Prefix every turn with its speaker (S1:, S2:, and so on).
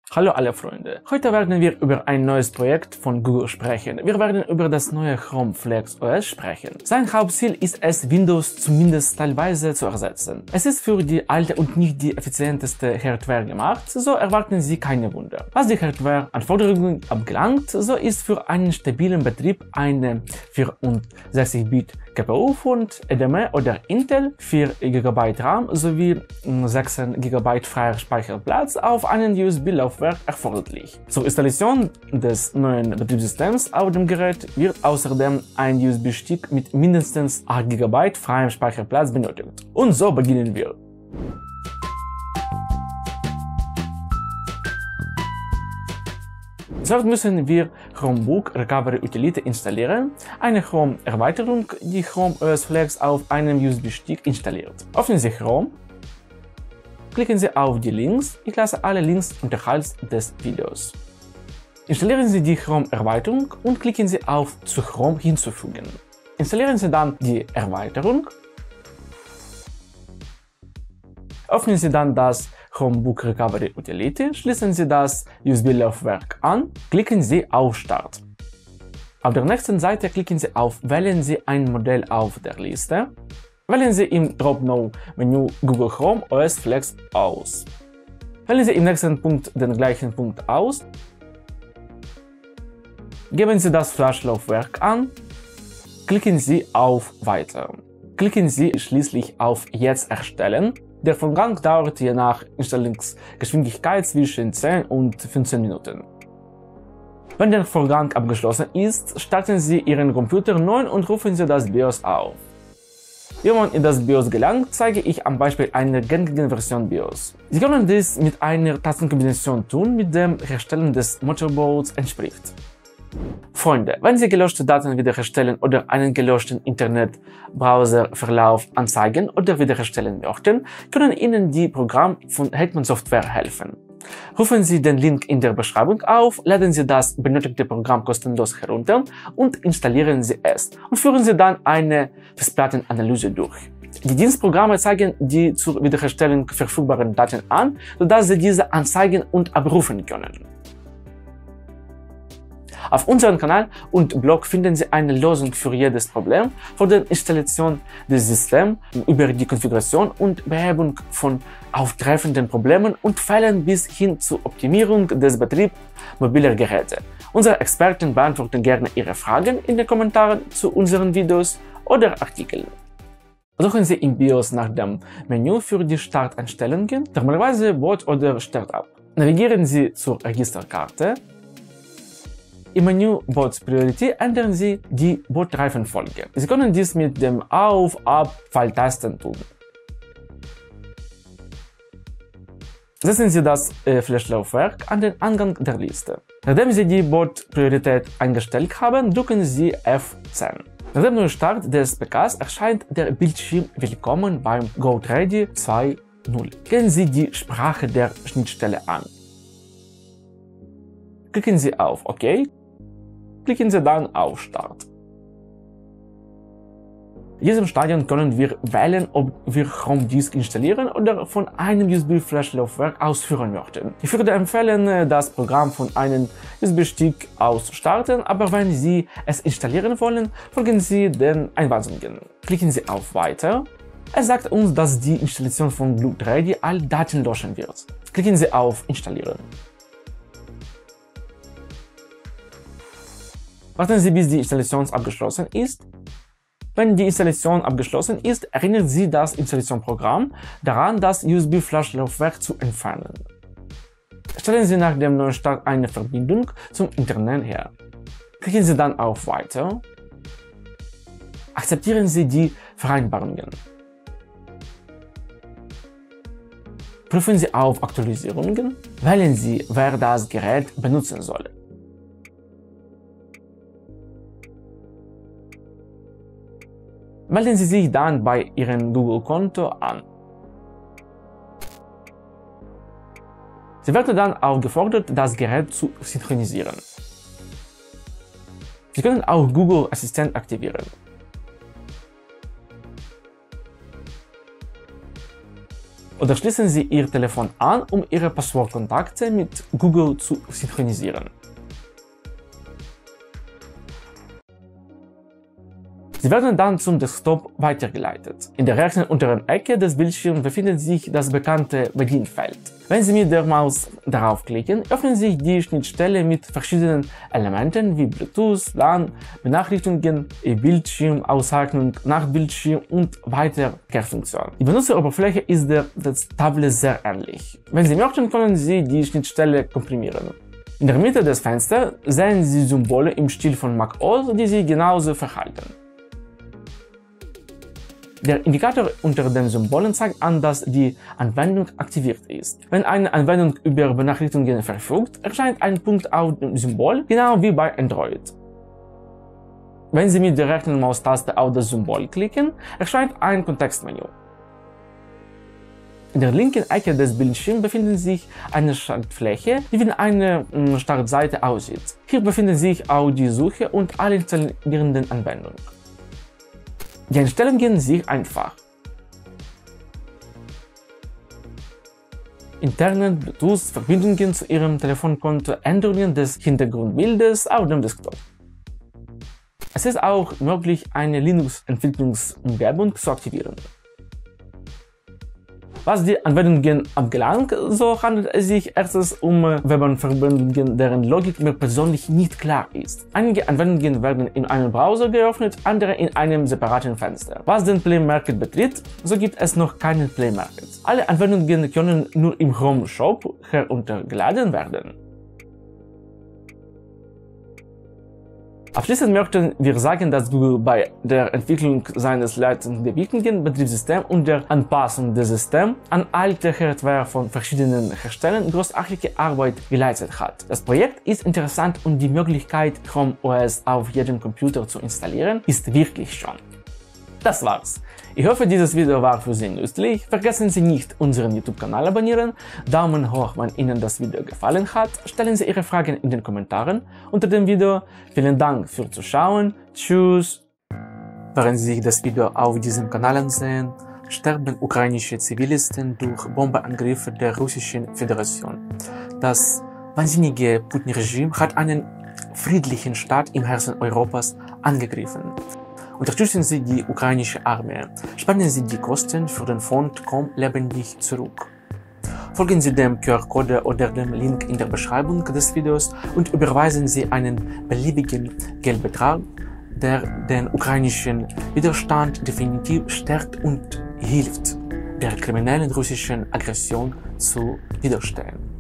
S1: Hallo alle Freunde, heute werden wir über ein neues Projekt von Google sprechen. Wir werden über das neue Chrome Flex OS sprechen. Sein Hauptziel ist es, Windows zumindest teilweise zu ersetzen. Es ist für die alte und nicht die effizienteste Hardware gemacht, so erwarten Sie keine Wunder. Was die Hardware-Anforderungen abgelangt, so ist für einen stabilen Betrieb eine 64-Bit GPU von AMD oder Intel, 4 GB RAM sowie 16 GB freier Speicherplatz auf einem USB-Laufwerk erforderlich. Zur Installation des neuen Betriebssystems auf dem Gerät wird außerdem ein USB-Stick mit mindestens 8 GB freiem Speicherplatz benötigt. Und so beginnen wir. Zuerst müssen wir Chromebook Recovery Utility installieren, eine Chrome-Erweiterung, die Chrome OS Flex auf einem USB-Stick installiert. Öffnen Sie Chrome, klicken Sie auf die Links, ich lasse alle Links unterhalb des Videos. Installieren Sie die Chrome-Erweiterung und klicken Sie auf zu Chrome hinzufügen. Installieren Sie dann die Erweiterung. Öffnen Sie dann das Chromebook Recovery Utility, schließen Sie das USB-Laufwerk an, klicken Sie auf Start. Auf der nächsten Seite klicken Sie auf Wählen Sie ein Modell auf der Liste. Wählen Sie im Drop-Down-Menü Google Chrome OS Flex aus. Wählen Sie im nächsten Punkt den gleichen Punkt aus. Geben Sie das Flash-Laufwerk an. Klicken Sie auf Weiter. Klicken Sie schließlich auf Jetzt erstellen. Der Vorgang dauert je nach Installationsgeschwindigkeit zwischen 10 und 15 Minuten. Wenn der Vorgang abgeschlossen ist, starten Sie Ihren Computer neu und rufen Sie das BIOS auf. Wie man in das BIOS gelangt, zeige ich am Beispiel einer gängigen Version BIOS. Sie können dies mit einer Tastenkombination tun, mit dem Herstellen des Motherboards entspricht. Freunde, wenn Sie gelöschte Daten wiederherstellen oder einen gelöschten Internet-Browser-Verlauf anzeigen oder wiederherstellen möchten, können Ihnen die Programme von Hetman Software helfen. Rufen Sie den Link in der Beschreibung auf, laden Sie das benötigte Programm kostenlos herunter und installieren Sie es und führen Sie dann eine Festplattenanalyse durch. Die Dienstprogramme zeigen die zur Wiederherstellung verfügbaren Daten an, sodass Sie diese anzeigen und abrufen können. Auf unserem Kanal und Blog finden Sie eine Lösung für jedes Problem, von der Installation des Systems über die Konfiguration und Behebung von auftretenden Problemen und Fällen bis hin zur Optimierung des Betriebs mobiler Geräte. Unsere Experten beantworten gerne Ihre Fragen in den Kommentaren zu unseren Videos oder Artikeln. Suchen Sie im BIOS nach dem Menü für die Starteinstellungen, normalerweise Boot oder Startup. Navigieren Sie zur Registerkarte. Im Menü Boot Priority ändern Sie die Bootreifenfolge. Sie können dies mit dem Auf-Ab-Pfeiltasten tun. Setzen Sie das Flash-Laufwerk an den Anfang der Liste. Nachdem Sie die Boot-Priorität eingestellt haben, drücken Sie F10. Nach dem Neustart des PKs erscheint der Bildschirm Willkommen beim GoToReady 2.0. Gehen Sie die Sprache der Schnittstelle an. Klicken Sie auf OK. Klicken Sie dann auf Start. In diesem Stadium können wir wählen, ob wir Chrome Disk installieren oder von einem USB-Flash-Laufwerk ausführen möchten. Ich würde empfehlen, das Programm von einem USB-Stick aus starten, aber wenn Sie es installieren wollen, folgen Sie den Einweisungen. Klicken Sie auf Weiter. Es sagt uns, dass die Installation von GoToReady alle Daten löschen wird. Klicken Sie auf Installieren. Warten Sie, bis die Installation abgeschlossen ist. Wenn die Installation abgeschlossen ist, erinnert Sie das Installationsprogramm daran, das USB-Flash-Laufwerk zu entfernen. Stellen Sie nach dem Neustart eine Verbindung zum Internet her. Klicken Sie dann auf Weiter. Akzeptieren Sie die Vereinbarungen. Prüfen Sie auf Aktualisierungen. Wählen Sie, wer das Gerät benutzen soll. Melden Sie sich dann bei Ihrem Google-Konto an. Sie werden dann aufgefordert, das Gerät zu synchronisieren. Sie können auch Google Assistent aktivieren. Oder schließen Sie Ihr Telefon an, um Ihre Passwortkontakte mit Google zu synchronisieren. Sie werden dann zum Desktop weitergeleitet. In der rechten unteren Ecke des Bildschirms befindet sich das bekannte Bedienfeld. Wenn Sie mit der Maus darauf klicken, öffnet sich die Schnittstelle mit verschiedenen Elementen wie Bluetooth, LAN, Benachrichtigungen, Bildschirmauszeichnung, Nachtbildschirm und weitere Kehrfunktionen. Die Benutzeroberfläche ist der Tablet sehr ähnlich. Wenn Sie möchten, können Sie die Schnittstelle komprimieren. In der Mitte des Fensters sehen Sie Symbole im Stil von macOS, die sich genauso verhalten. Der Indikator unter den Symbolen zeigt an, dass die Anwendung aktiviert ist. Wenn eine Anwendung über Benachrichtigungen verfügt, erscheint ein Punkt auf dem Symbol, genau wie bei Android. Wenn Sie mit der rechten Maustaste auf das Symbol klicken, erscheint ein Kontextmenü. In der linken Ecke des Bildschirms befindet sich eine Schaltfläche, die wie eine Startseite aussieht. Hier befindet sich auch die Suche und alle installierenden Anwendungen. Die Einstellungen sind einfach. Interne Bluetooth-Verbindungen zu Ihrem Telefonkonto, Änderungen des Hintergrundbildes auf dem Desktop. Es ist auch möglich, eine Linux-Entwicklungsumgebung zu aktivieren. Was die Anwendungen anbelangt, so handelt es sich erstens um Webverbindungen, deren Logik mir persönlich nicht klar ist. Einige Anwendungen werden in einem Browser geöffnet, andere in einem separaten Fenster. Was den Play Market betrifft, so gibt es noch keinen Play Market. Alle Anwendungen können nur im Chrome Shop heruntergeladen werden. Abschließend möchten wir sagen, dass Google bei der Entwicklung seines leitenden Betriebssystems und der Anpassung des Systems an alte Hardware von verschiedenen Herstellern großartige Arbeit geleistet hat. Das Projekt ist interessant und die Möglichkeit, Chrome OS auf jedem Computer zu installieren, ist wirklich schon. Das war's. Ich hoffe, dieses Video war für Sie nützlich. Vergessen Sie nicht, unseren YouTube-Kanal abonnieren, Daumen hoch, wenn Ihnen das Video gefallen hat, stellen Sie Ihre Fragen in den Kommentaren unter dem Video. Vielen Dank fürs Zuschauen. Tschüss! Während Sie sich das Video auf diesem Kanal ansehen, sterben ukrainische Zivilisten durch Bombenangriffe der Russischen Föderation. Das wahnsinnige Putin-Regime hat einen friedlichen Staat im Herzen Europas angegriffen. Unterstützen Sie die ukrainische Armee. Spenden Sie die Kosten für den Fonds Komm lebendig zurück. Folgen Sie dem QR-Code oder dem Link in der Beschreibung des Videos und überweisen Sie einen beliebigen Geldbetrag, der den ukrainischen Widerstand definitiv stärkt und hilft, der kriminellen russischen Aggression zu widerstehen.